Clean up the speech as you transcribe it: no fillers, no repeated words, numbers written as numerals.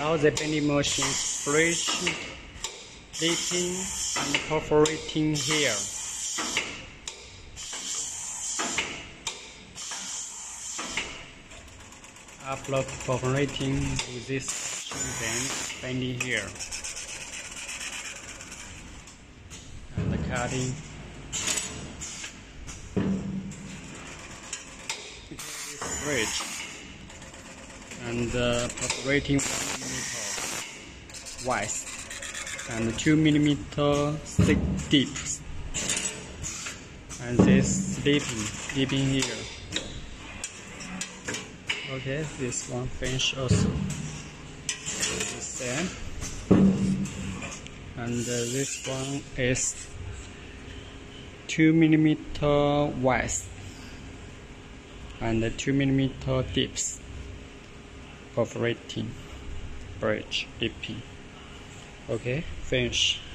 Now the bending machine bridge, dipping and perforating here. After perforating to this then bending here and the cutting. This bridge and perforating 1 mm wide and 2 mm thick dips, and this dipping here. Okay, this one finished also. The same, and this one is 2 mm wide and 2 mm dips, perforating, bridge, dipping. Okay, finish.